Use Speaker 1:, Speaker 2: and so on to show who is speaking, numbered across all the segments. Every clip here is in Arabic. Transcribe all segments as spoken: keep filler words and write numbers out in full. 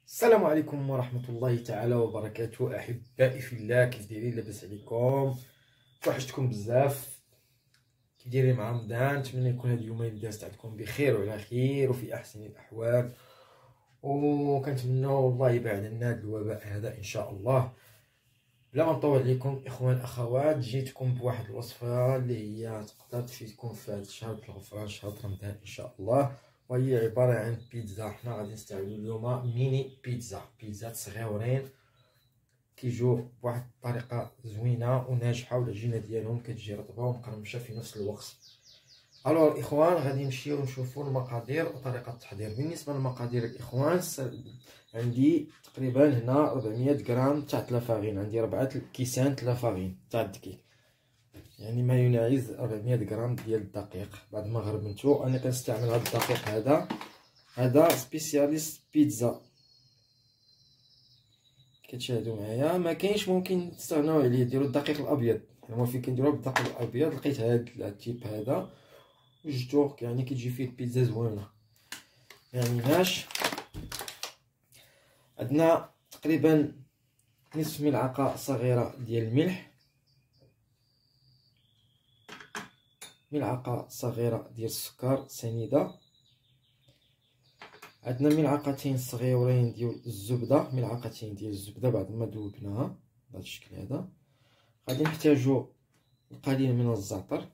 Speaker 1: السلام عليكم ورحمة الله تعالى وبركاته. أحبائي في الله، كيف دايرين؟ لاباس عليكم؟ توحشتكم بزاف. كيف دايرين مع رمضان؟ نتمنى يكون هاد اليومين دازت عندكم بخير وعلى خير وفي أحسن الأحوال، وكنتمنوا والله يبعد عنا هاد الوباء هذا إن شاء الله. بلا ما نطول عليكم إخوان أخوات، جيتكم بواحد الوصفة اللي هي تقدر تفيدكم في هاد الشهر الغفران، شهر رمضان إن شاء الله، وهي عبارة عن بيتزا. حنا غادي نستعملو اليوم ميني بيتزا، بيتزات صغيورين كيجيو بواحد الطريقة زوينة وناجحة، والعجينة ديالهم كتجي رطبة ومقرمشة في نفس الوقت. الوغ الاخوان غادي نمشيو نشوفو المقادير وطريقة التحضير. بالنسبة للمقادير الاخوان، عندي تقريبا هنا ربعمية غرام تاع تلافاغين، عندي ربعة كيسان تلافاغين تاع الدقيق، يعني ما يناهز ربعمية غرام ديال الدقيق. بعد ما غربنتو انا كنستعمل هذا الدقيق هذا هذا سبيسياليست بيتزا، كتشاهدوا معايا. ما كاينش ممكن تستغناو عليه، ديروا الدقيق الابيض، هما فين كنديروها بالدقيق الابيض. لقيت هذا التيب هذا وجدتو، يعني كتجي فيه البيتزا زوينه يعني ماش. عندنا تقريبا نصف ملعقه صغيره ديال الملح، ملعقه صغيره ديال السكر سنيده، عندنا ملعقتين صغيورين ديال الزبده، ملعقتين ديال الزبده بعد ما ذوبناها بهذا الشكل هذا. غادي نحتاجو القليل من الزعتر،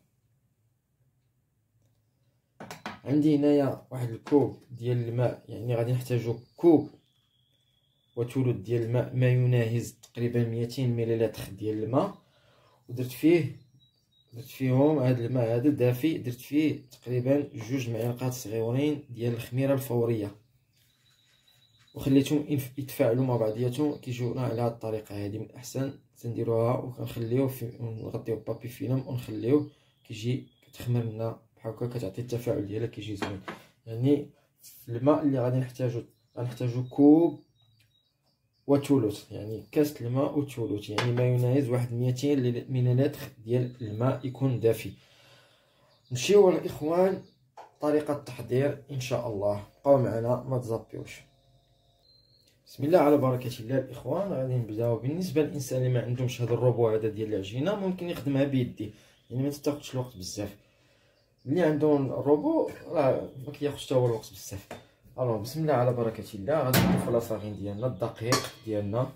Speaker 1: عندي هنايا واحد الكوب ديال الماء، يعني غادي نحتاجو كوب وثلث ديال الماء، ما يناهز تقريبا مئتين مليلتر ديال الماء، ودرت فيه درت فيهم هذا الماء هذا دافي، درت فيه تقريبا جوج معالق صغيورين ديال الخميره الفوريه، وخليتهم يتفاعلوا مع بعضياتهم. كيجيونا على هذه الطريقه هذه من الاحسن تنديروها، وكنخليوه في نغطيوه بابي فيلم ونخليوه كيجي كتخمر لنا بحال هكا، كتعطي التفاعل ديالها كيجي زوين. يعني الماء اللي غادي نحتاجو غنحتاجو كوب وثلث، يعني كاس الماء وثلث، يعني ما يناهز واحد مئتين مليلتر ديال الماء يكون دافي. نمشيو الاخوان طريقه التحضير ان شاء الله، بقاو معنا ما تزابيوش. بسم الله على بركه الله الاخوان. غادي نبداو. بالنسبه للانسان اللي ما عندهمش هذا الروبو هذا ديال العجينه، ممكن يخدمها بيديه، يعني ما تاخذش الوقت بزاف. اللي عندهم الروبو راه ما كياخذش حتى هو الوقت بزاف. الو بسم الله على بركه الله. غادي نضيفو لاصاغين ديالنا، الدقيق ديالنا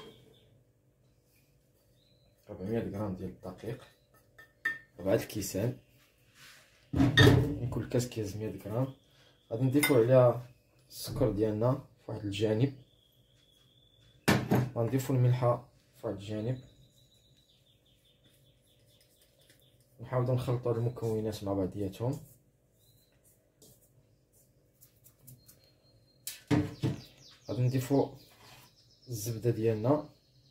Speaker 1: ربعمية غرام ديال الدقيق، ربعة الكيسان، من كل كاس كيهز مية غرام. غادي نضيفو عليها السكر ديالنا في واحد الجانب، غنضيفو الملحه في واحد الجانب، نحاولو نخلطو هاد المكونات مع بعضياتهم. غادي نضيفو الزبده ديالنا،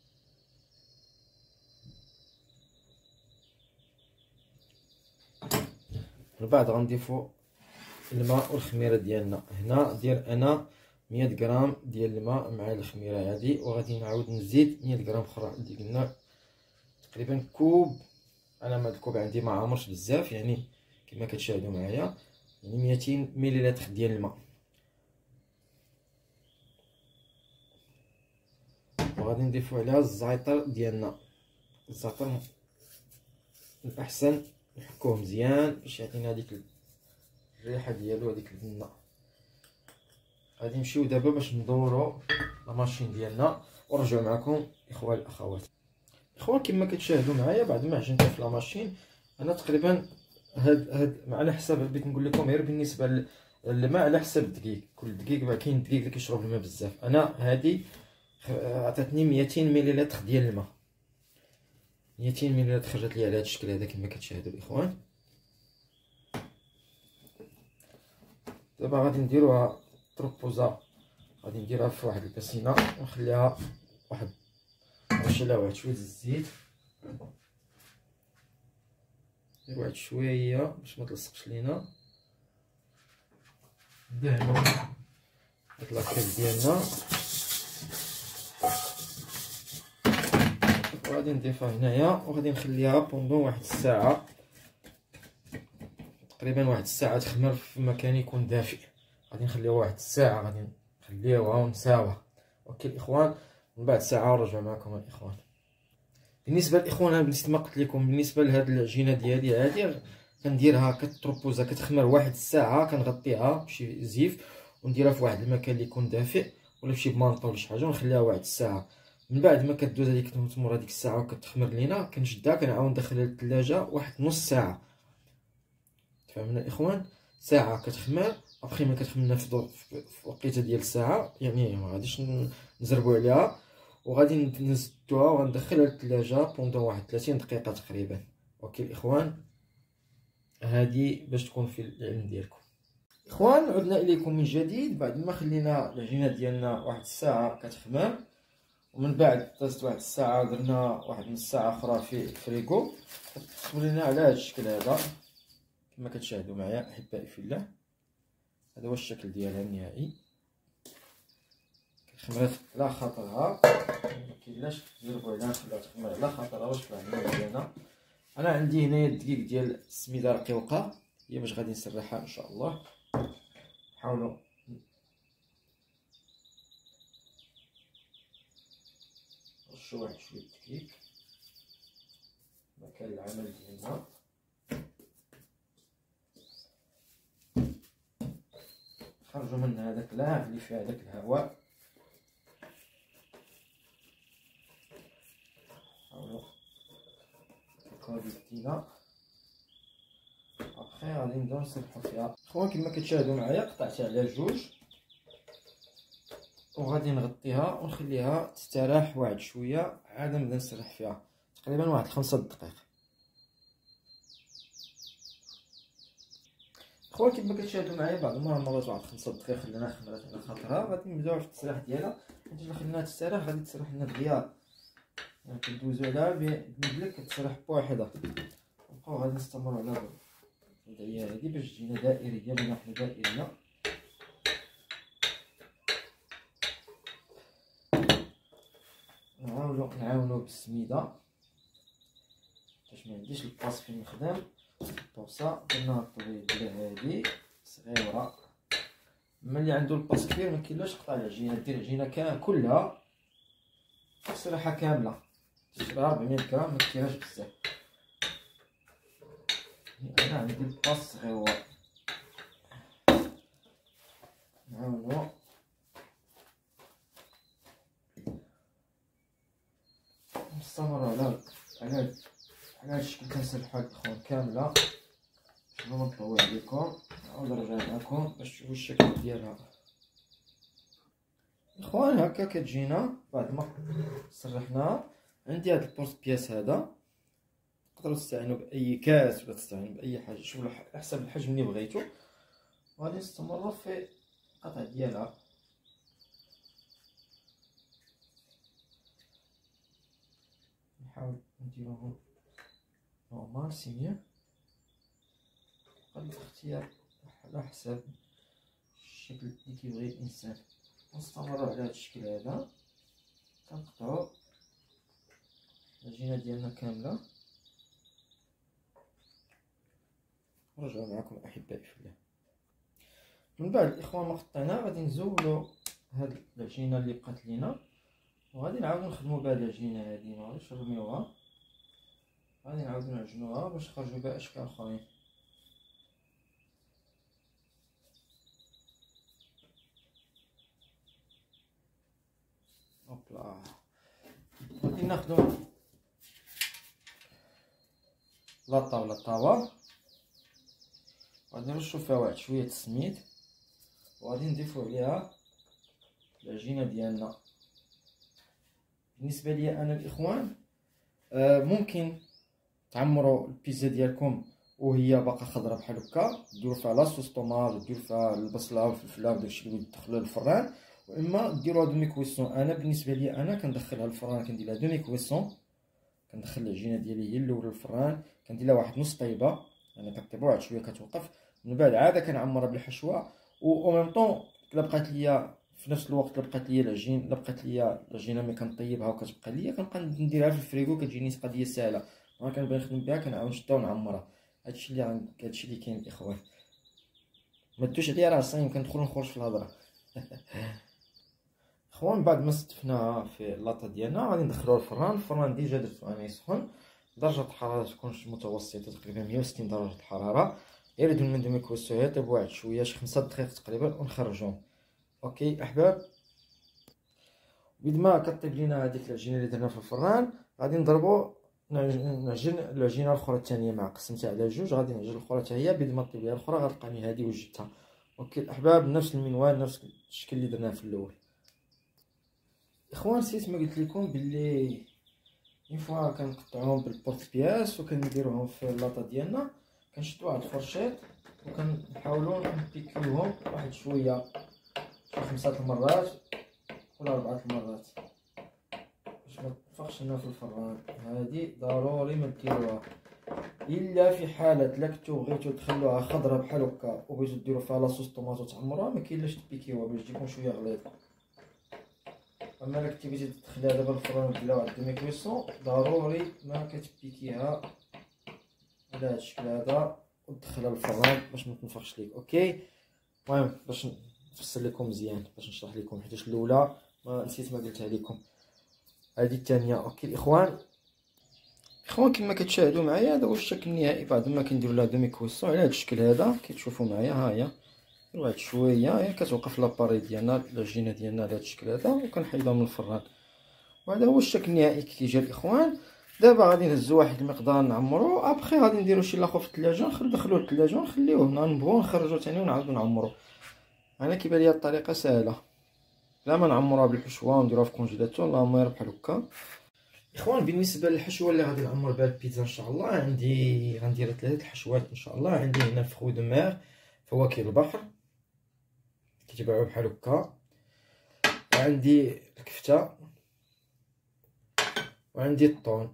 Speaker 1: من بعد غنضيفو الماء والخميره ديالنا. هنا دير انا مية غرام ديال الماء مع الخميره هذه، وغادي نعاود نزيد مية غرام اخرى اللي قلنا تقريبا كوب. انا هاد الكوب عندي ما عامرش بزاف، يعني كما كتشاهدوا معايا، يعني مئتين مليلتر ديال الماء. وغادي نضيفو عليها الزعتر ديالنا. الزعتر الاحسن نحكوه مزيان باش يعطينا هذيك الريحه ديالو، هذيك البنه. غادي نمشيو دابا باش ندورو لا ماشين ديالنا ونرجعو معكم اخوان الاخوات. اخوان كما كتشاهدوا معايا، بعد ما عجنتها في لا ماشين انا تقريبا هاد هاد على حساب، بغيت نقول لكم غير بالنسبه للماء على حساب الدقيق. كل دقيق كاين دقيق اللي كيشرب الماء بزاف، انا هادي عطاتني مئتين مليلتر ديال الماء، مئتين مليلتر خرجت لي على هذا الشكل هذا كما كتشاهدوا الاخوان. دابا غادي نديروها تروبوزا، غادي نديرها في واحد الباسينه ونخليها واحد نرش لها واحد شويه الزيت، ندير واحد شويه باش ما تلصقش لينا. ندهنو هاد لاكريم ديالنا، وغادي نضيفها هنايا، وغادي نخليها بوندون واحد الساعه، تقريبا واحد الساعه تخمر في مكان يكون دافئ. غادي نخليوها واحد الساعه، غادي نخليوها ونساوها. اوكي الاخوان، من بعد ساعه ونرجع معكم الاخوان. بالنسبه للاخوان، انا بالنسبه ما قلت لكم بالنسبه لهاد العجينه ديالي هادي كنديرها كتروبوزا كتخمر واحد الساعه، كنغطيها بشي زيف ونديرها في واحد المكان اللي يكون دافئ ولا بشي بمانطه ولا شي حاجه ونخليها واحد الساعه. من بعد ما كدوز هذيك تمر هذيك الساعه وكتخمر لينا كنشدها كنعاود ندخلها للثلاجه واحد نص ساعه. تفهمنا الاخوان؟ ساعه كتخمر، ابخي ما كتخمرنا في وقيته ديال الساعه، يعني ما غاديش نزربوا عليها، وغادي نزدوها وغندخلها للثلاجه بوندون واحد ثلاثين دقيقه تقريبا. اوكي الاخوان، هذه باش تكون في العلم ديالكم. اخوان، عدنا اليكم من جديد بعد ما خلينا العجينه ديالنا واحد الساعه كتخمر، ومن بعد دازت واحد الساعه درنا واحد نص ساعه اخرى في الفريغو. كتصور لنا على هذا الشكل هذا كما كتشاهدوا معايا احبائي في الله. هذا هو الشكل ديالها النهائي، خمرات على خاطرها، مكاينلاش تجربوا عليها، نخليها تخمر على خاطرها باش طلع لنا مزيانه. انا عندي هنايا الدقيق ديال السميده رقيقه، هي باش غادي نسرحها ان شاء الله. حاولوا نرشوا واحد شويه الدقيق مكان العمل ديالنا. خرجوا من هذاك اللعب اللي فيه هذاك الهواء. حاولوا تركوا بيدينا. ابخي غادي نبداو نسرحو فيها. خوان كما كتشاهدوا معايا قطعتها على جوج، وغادي نغطيها ونخليها تستراح واحد شويه، عاد نبدا نسرح فيها تقريبا واحد خمسة دقائق. خوان كما كتشاهدوا معايا بعض المرات مرات واحد خمسة دقائق خلينا خمرات على خاطرها، غادي نبداو في التسريح ديالها. حيت الا خليناها تستراح غادي تسرح لنا دغيا، يعني كندوزو عليها بمدلك كتسرح بوحدها. نبقاو غادي نستمروا على الوضعيه هادي باش تجينا دائريه بين حنا دائريه. نعاونو نعاونو بالسميده باش ما عنديش الباس فين نخدم. البوصه درنا الطويل ديالها هادي صغيره، ملي عنده الباس كبير ما كاينلاش قطع العجينه، دير العجينه كلها تسرحها كامله، تسرحها أربعمية غرام ما كثيرهاش بزاف. انا عندي الباس صغيور، نعاونو نستمروا على على على هاد الشكل. كنسرحو الاخوان كامله باش ما نطول عليكم. نعاود نرجع معكم باش تشوفوا الشكل ديالها. اخوان هكا كتجينا بعد ما سرحناها. عندي هاد البورت بياس هذا، تقدروا تستعينوا باي كاس ولا تستعينوا باي حاجه، شوفوا على حسب الحجم اللي بغيتو. وغادي نستمروا في القطع ديالها. نحاول نديروهم نورمال سيمية، قد الاختيار على حسب الشكل اللي كيبغي الانسان. نستمروا على هذا الشكل هذا، كنقطعوا العجينه ديالنا كامله. نرجع معكم احبائي في الله. من بعد الاخوان ما قطعنا غادي نزولوا هاد العجينه اللي بقات لينا، وغادي نعاودو نخدموا بها العجينه هادي، ما غاديش نرميوها، غادي نعاودو نعجنوها باش نخرجوا بها اشكال اخرين. هوبلا، غادي ناخدو لاطا ولا طاوة، غادي نرشو فيها واحد شويه السميد، وغادي نضيفو عليها العجينه ديالنا. بالنسبه لي انا الاخوان، آه ممكن تعمروا البيتزا ديالكم وهي باقا خضراء بحال هكا، ديروا فيها لاصوص طوماط وديروا فيها البصله والفلفله وداكشي اللي تدخلوه للفران، واما ديروها دومي كويسون. انا بالنسبه لي انا كندخلها للفران، كندير لها دومي كويسون، كندخل العجينه ديالي هي الاولى للفران، كندير لها واحد نص طيبه، يعني كطيبها واحد شويه كتوقف. من بعد عاد كنعمرها بالحشوه، و ميم طون الا بقات ليا في نفس الوقت الا بقات ليا العجين الا بقات ليا العجينه ملي كنطيبها وكتبقى ليا كنبقى نديرها في الفريغو، كتجيني قضيه ساهله. ما كنبغي نخدم بها كنعاود نشدها ونعمرها. هادشي اللي عند هادشي اللي كاين الاخوان. ما دوش عليا راه صايم كندخل ونخرج في الهضره. اخوان بعد ما ستفناها في اللاطه ديالنا غادي ندخلوها للفران. الفران ديجا درتو انا يسخن، درجه الحراره تكون متوسطه تقريبا مية وستين درجه الحراره. غير يدو من دوم يكوسوها يطيبوا واحد شويه شي خمسة دقائق تقريبا ونخرجوهم. اوكي احباب، بعد ما كطيب لينا هذيك العجينه اللي درنا في الفران غادي نضربو نعجن العجينه الاخرى الثانيه مع قسمتها على جوج. غادي نعجن الاخرى حتى هي بعد ما طيب ليها الاخرى غتلقاني هذه وجدتها. اوكي الاحباب، نفس المنوال نفس الشكل اللي درناه في الاول. اخوان نسيت ما قلت لكم باللي اون فوا كنقطعوهم بالبورت بياس وكنديروهم في اللاطه ديالنا، كنشدو واحد الفرشيط وكنحاولوا نبيكيوهم واحد شويه شي خمسة المرات ولا أربعة المرات باش ما تنفخش لنا في الفران. هادي ضروري ما ديروها الا في حاله لا كنتو بغيتو تخلوها خضره بحال هكا وبغيتو ديرو فيها لاصوص طوماط وتعمروها ما كاين لاش تبيكيوها باش تجيكم شويه غليظه. اما الا كنتي بغيتي تدخليها دابا الفران وديرها واحد دومي كويسون ضروري ما كتبيكيها على هاد الشكل هذا وتدخلها للفران باش ما تنفخش ليك. اوكي المهم باش نفسر لكم مزيان باش نشرح لكم حيت الاولى ما نسيت ما قلتها لكم، هذه الثانيه. اوكي الاخوان اخوان كما كتشاهدوا معايا هذا هو الشكل النهائي بعد ما كنديروا لها دومي كويسون على هذا الشكل هذا كتشوفوا معايا. ها هي واحد شويه هي كتوقف لاباري ديالنا العجينه ديالنا على هذا الشكل هذا وكنحيدها من الفران، وهذا هو الشكل النهائي كي كيجي الاخوان. دابا غادي نهزو واحد المقدار نعمرو، ابخي غادي نديرو شي لاخو في الثلاجه ندخلوه للثلاجه ونخليوه نبغيو نخرجو ثاني ونعاودو نعمرو. انا كيبان لي الطريقه سهله، لا ما نعمروها بالحشوه ونديروها في كونجيلاتور اللهم يرب بحال هكا. اخوان بالنسبه للحشوه اللي غادي نعمر بها البيتزا ان شاء الله عندي غندير ثلاثه الحشوات ان شاء الله. عندي هنا فخو دو مير فواكه البحر كيتباعوا بحال هكا، وعندي الكفته وعندي الطون.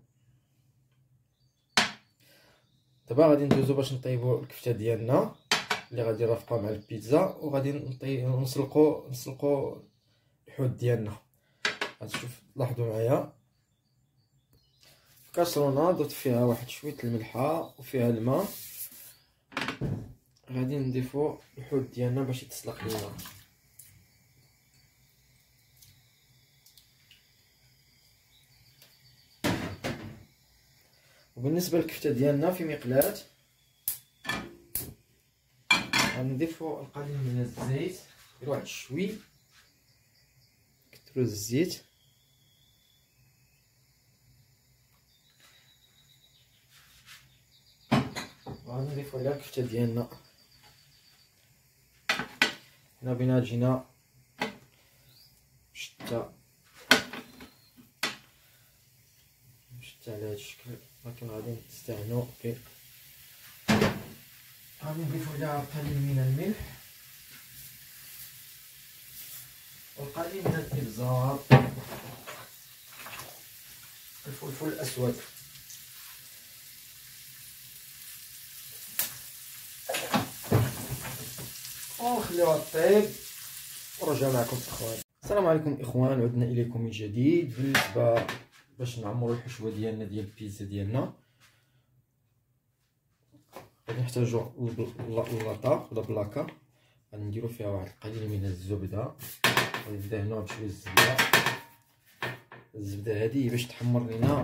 Speaker 1: دابا غادي ندوزو باش نطيبو الكفته ديالنا اللي غادي نرافقوها مع البيتزا، وغادي نطيب نسلقو نسلقو الحوت ديالنا. غتشوف لاحظوا معايا كاسرونه درت فيها واحد شويه الملحه وفيها الماء، غادي نضيفو الحوت ديالنا باش يتسلق لينا. وبالنسبه للكفته ديالنا في مقلاة غنضيفو القليل من الزيت، غير واحد شوي كثروا الزيت، وغادي نضيفو عليها الكفته ديالنا. هنا بينا جينا شتا شتا على هاد الشكل، ولكن غادي نستعملو في غادي نضيفو عليها قليل من الملح والقليل من الابزار، الفلفل الاسود، ونخليوها طيب ونرجع معكم اخوان. السلام عليكم اخوان، عدنا اليكم من جديد. بالنسبه باش نعمروا الحشوه ديالنا ديال البيتزا ديالنا غادي نحتاجو اللاطه ولا بلاكه، غادي نديرو فيها واحد القليل من الزبده، غادي ندهنوها بشويه الزبده. الزبده هذه باش تحمر لينا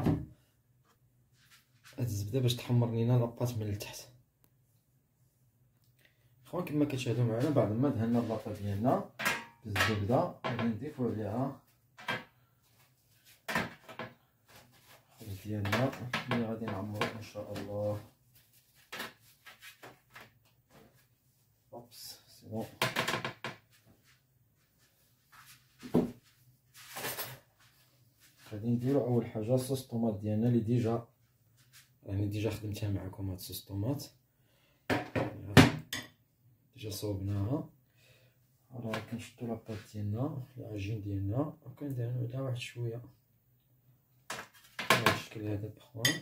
Speaker 1: هاد الزبده باش تحمر لينا لاباط من التحت. اخوان كما كتشاهدوا معنا بعد ما دهنا اللاطه ديالنا بالزبده غادي نضيفو عليها الخبز ديالنا اللي غادي نعمرو ان شاء الله. اوبس سي بون. غادي نديرو اول حاجه صوص طوماط ديالنا اللي ديجا يعني ديجا خدمتها معكم. هاد صوص طوماط ديجا صوبناها، راه كنشدو لاباط ديالنا العجين ديالنا وكندهنو عليها واحد شويه بهاد الشكل هذا الاخوان.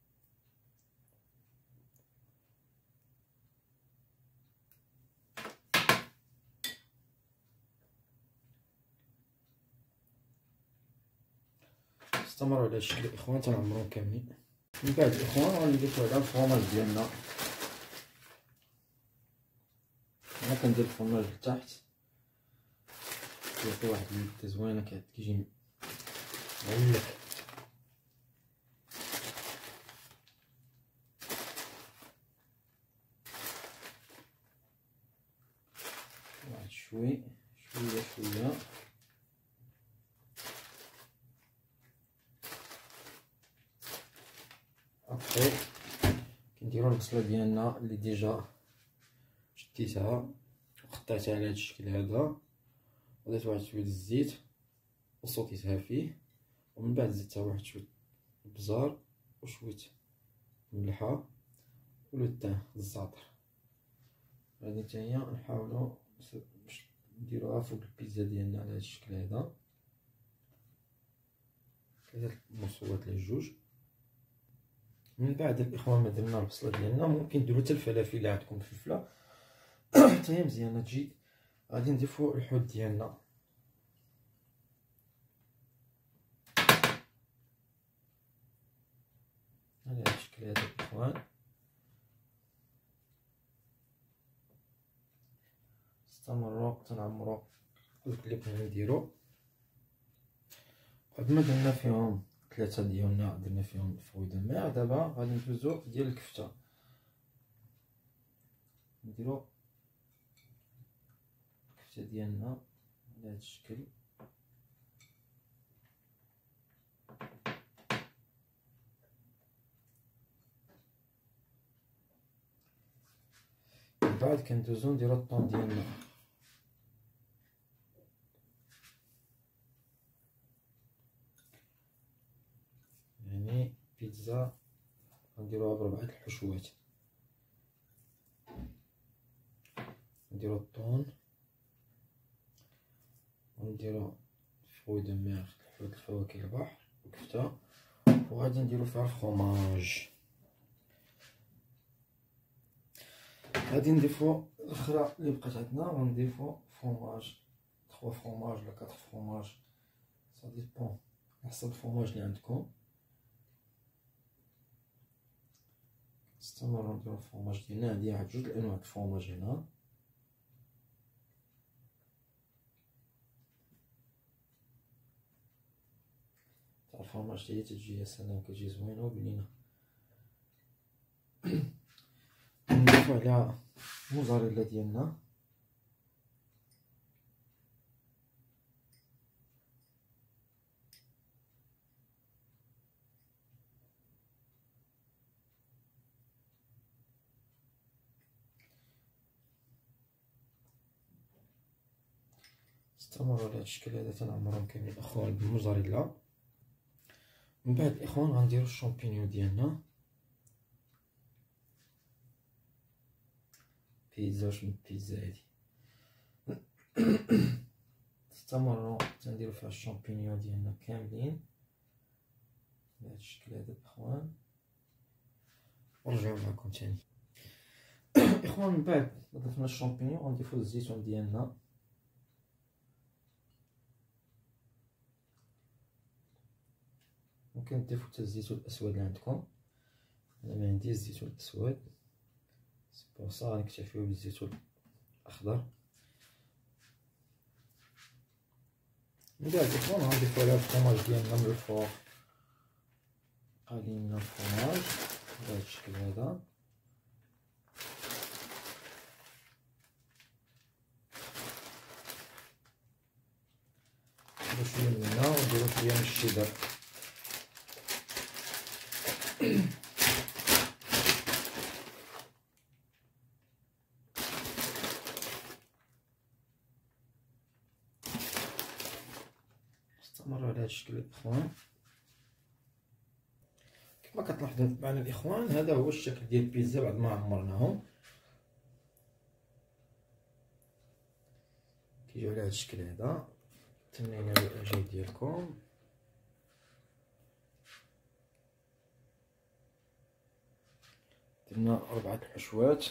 Speaker 1: استمروا على الشكل الاخوان تنعمروهم كاملين. من بعد الاخوان غادي نضيفو عليها الفرماج ديالنا، انا كندير الفرماج لتحت كيعطي واحد اللذة زوينة، كيجي معلك. واحد شوي شويه شويه. ابخي كنديرو البصله ديالنا اللي ديجا شديتها وخطيتها على هاد الشكل هذا، ودرت واحد شويه الزيت وصوتيتها فيه، ومن بعد زدتها واحد شويه البزار وشويه الملحه ولو الزعتر. هادي حتى هي نحاولو باش نديروها فوق البيتزا ديالنا على هاد الشكل هذا، ثلاثه المصوات لي جوج. من بعد الاخوان ما درنا البصله ديالنا، ممكن ديروا حتى الفلافل اللي عندكم الفلفله حتى هي مزيانه تجي. غادي نضيفو الحوت ديالنا، على هاد الشكل هذا الاخوان. استمروا تنعمروا الحوت اللي بغينا نديرو. بعد ما درنا فيهم ثلاثه ديالنا، درنا فيهم فروي دو مير، دابا غادي ندوزو ديال الكفته. نديرو الكفته ديالنا على هاد الشكل. من بعد كندوزو نديرو الطون ديالنا، يعني بيتزا غنديروها بربعة الحشوات. نديرو الطون ونديرو فروي دو مير، الحوت الفواكه البحر والكفته، وغادي نديرو فيها الفرماج. غادي نضيفو الاخرى اللي بقات عندنا، غنضيفو فرماج ثلاثة فرماج ولا أربعة فرماج، سا ديبون على حسب الفرماج اللي عندكم. نستمرو نديرو الفرماج ديالنا. عندي واحد جوج الانواع د الفرماج هنا. تاع الفرماج تاهي تجي يا سلام، كتجي زوينه وبنينه. نضيفو عليها الموزاريلا ديالنا، استمروا على هاد الشكل هذا تنعمرهم كاملين الاخوان بالموزاريلا. من بعد الاخوان غنديرو الشامبينيون ديالنا. بيتزا شنو بيتزا هادي. استمروا تنديرو فيها الشامبينيون ديالنا كاملين بهذا الشكل هذا الاخوان، ونرجعو معكم تاني. اخوان من بعد ضفنا الشامبينيون غنضيفو الزيتون ديالنا. ممكن تضيفو حتى الزيتون الاسود اللي عندكم، انا ما عنديش الزيتون الاسود، بور صا غنكتفيو بالزيتون الاخضر. من بعد اخوان غنضيفو عليها الفرماج ديالنا من الفوق، قليل من الفرماج بهذا الشكل هذا. نديرو شويه من هنا ونديرو شويه من الشيدر. استمروا على هذا الشكل الاخوان. كما كتلاحظوا معنا الاخوان، هذا هو الشكل ديال البيتزا بعد ما عمرناهم، كيجيو على هذا الشكل هذا. تمنينا بالاعجاب ديالكم. درنا أربعة الحشوات.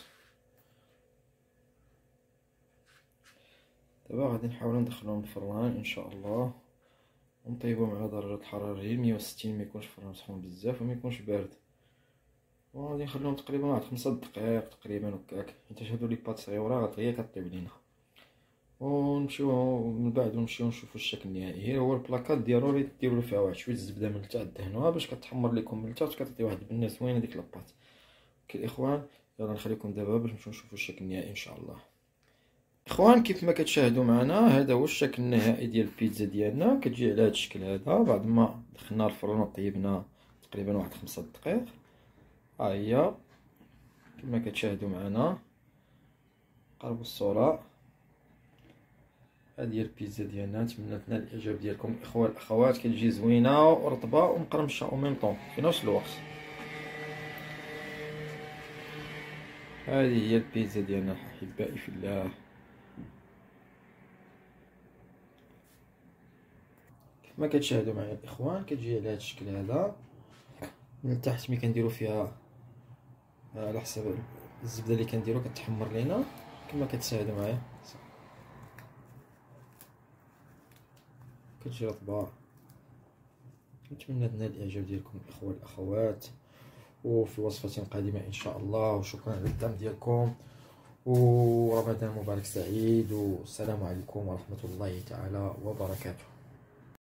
Speaker 1: دابا غادي نحاولو ندخلوهم الفران ان شاء الله، ونطيبوهم على درجة الحرارة ديال مية وستين، ميكونش الفران سخون بزاف وميكونش بارد. وغادي نخليهم تقريبا واحد خمسة دقائق تقريبا هكاك، حيت هادو لي بات صغيورة غير كطيب لينا. ونمشيو من بعد نمشيو نشوفو الشكل النهائي. هو البلاكات ضروري ديروا فيها واحد شويه الزبده من التحت دهنوها باش كتحمر لكم من التحت وكتعطي واحد البنه زوينه ديك لاباط. الاخوان يلا نخليكم دابا باش نمشيو نشوفو الشكل النهائي ان شاء الله. اخوان كيف ما كتشاهدوا معنا هذا هو الشكل النهائي ديال البيتزا ديالنا. كتجي على هذا الشكل هذا بعد ما دخلنا الفرن وطيبنا تقريبا واحد خمسة دقائق. ها هي كما كتشاهدوا معنا. قربوا الصوره. هذه هي البيتزا ديالنا. نتمنى تنال الاعجاب ديالكم الاخوه والاخوات. كتجي زوينه ورطبه ومقرمشه او ميم طون في نفس الوقت. هذه هي البيتزا ديالنا احبائي في الله. كيف ما كتشاهدوا معايا الاخوان كتجي على هذا الشكل هذا. من التحت ملي كنديروا فيها على حسب الزبده اللي كنديروا كتحمر لينا كما كتشاهدوا معايا. كتجي رطبه. نتمنى تنال الاعجاب ديالكم الاخوه والاخوات وفي وصفه قادمه ان شاء الله. وشكرا على الدعم ديالكم ورمضان مبارك سعيد والسلام عليكم ورحمه الله تعالى وبركاته.